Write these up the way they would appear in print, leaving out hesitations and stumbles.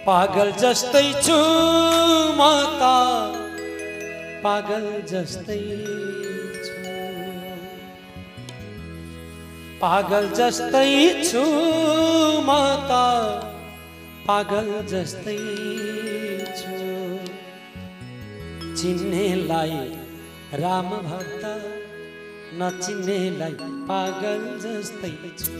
पागल जस्तै छु म त पागल जस्तै छु पागल जस्तै छु म त पागल जस्तै छु चिन्नेलाई राम भक्त नचिन्नेलाई पागल जस्तै छु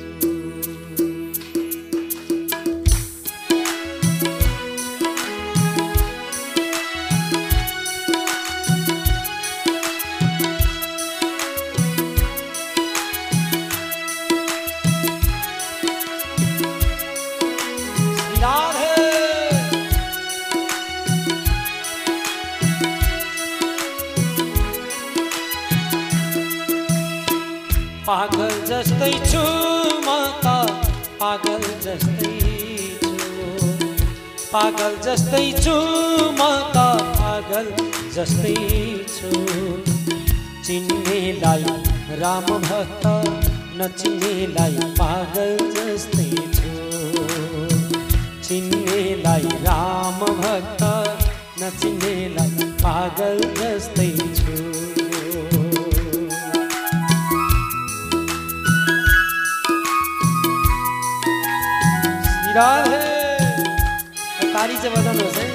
पागल जस्तै छु म त पागल जस्तै छु पागल जस्तै छु म त पागल जस्तै छु चिन्नेलाई राम भक्त नचिन्नेलाई पागल जस्तै छु चिन्नेलाई राम भक्त नचिन्नेलाई पागल जस्तै छु ताली से बजाउनुहोस् है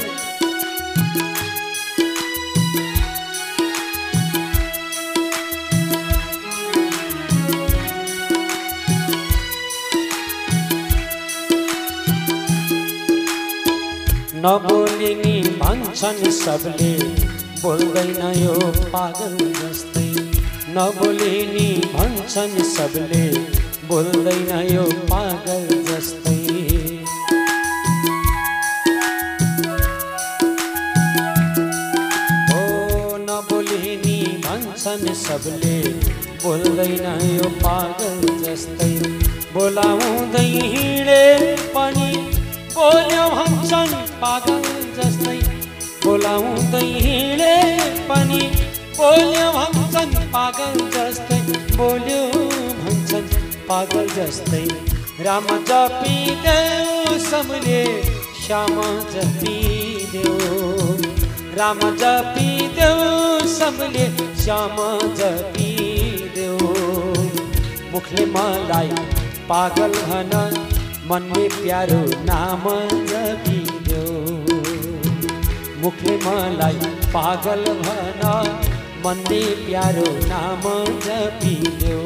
नबोली नि भन्छन् सबले बोल्दैन यो पागल जस्तै नबोली नि भन्छन् सबले बोल्दैन यो पागल जस्तै सबले बोल्दैन यो पागल जस्तै बोलाउँदै हिँडे पनि बोल्यो भन्छन् पागल जस्तै बोलाउँदै हिँडे पनि बोल्यो भन्छन् पागल जस्तै बोल्यो भन्छन् पागल जस्तै राम जपिदेऊ सबले श्याम जपिदेऊ राम जपिदेऊ सबले श्याम जपिदेऊ मुखले मलाई पागल भन मनले प्यारो नाम जपिदेऊ मुखले मलाई पागल भन मनले प्यारो नाम जपिदेऊ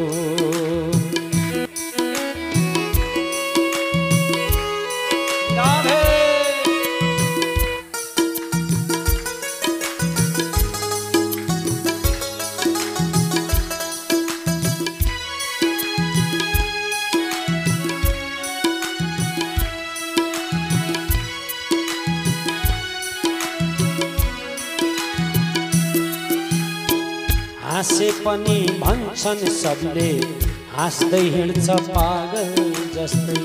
हाँसे पनि भन्छन् सबले हाँस्दै हिँड्छ पागल जस्तै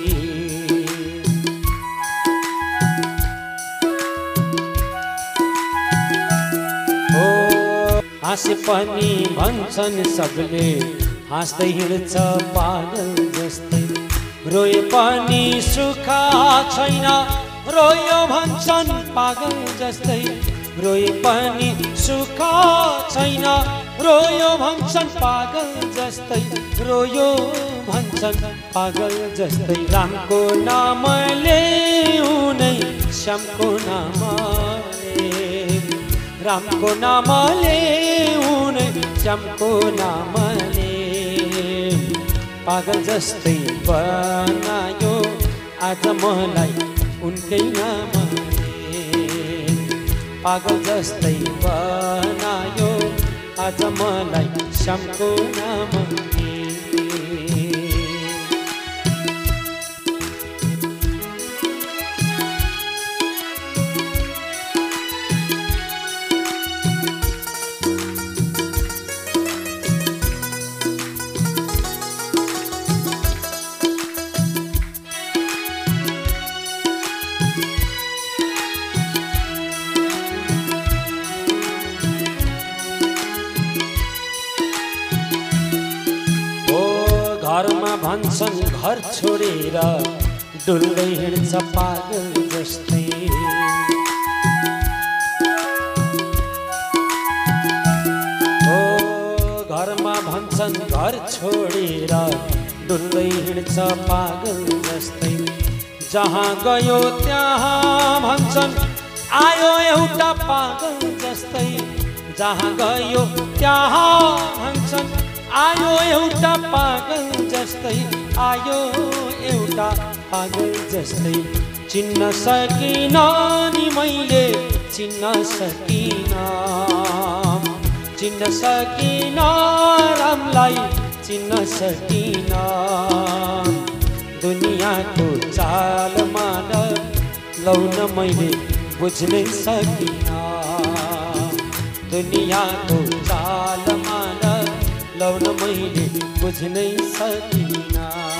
ओ हाँसे पनि भन्छन् सबले हाँस्दै हिँड्छ पागल जस्तै रोए पनि सुख छैन रोयो भन्छन् पागल जस्तै रोए पनि सुख छैन रोयो भन्छन् पागल जस्तै रोयो भन्छन् पागल जस्तै रामको नामले उनै श्यामको नामले रामको नामले उनै श्यामको नामले पागल जस्तै बनायो आज मलाई उनकै नामले पागल जस्तै बनायो आज मलाई श्यामको नामले घरमा भन्छन् घर छोडेर डुल्दै हिँड्छ पागल जस्तै। ओ घरमा भन्छन् घर छोडेर डुल्दै हिँड्छ पागल जस्तै। जहाँ गयो त्यहाँ भन्छन् आयो एउटा पागल जस्तै। जहाँ गयो त्यहाँ भन्छन् आयो एउटा पागल जस्तै। आयो एउटा पागल जस्तै। चिन्न सकिन नि मैले चिन्न सकिन। चिन्न सकिन रामलाई चिन्न सकिन। दुनियाँको चालमा लौन मैले बुझ्नै सकिन। दुनियाँको चालमा लौन मैले बुझ्नै सकिन।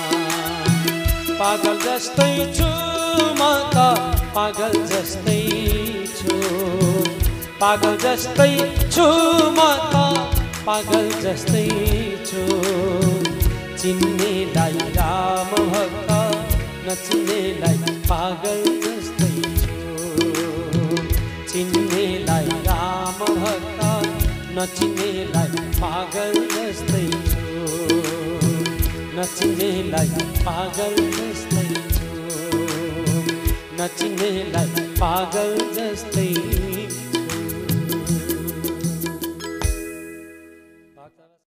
पागल जस्तै छु म त पागल जस्तै छु। पागल जस्तै छु म त पागल जस्तै छु। चिन्नेलाई राम भक्त नचिन्नेलाई पागल जस्तै छु। चिन्नेलाई राम भक्त नचिन्नेलाई पागल जस्तै छु। नचिन्नेलाई पागल जस्तै छु। नचिन्नेलाई पागल जस्तै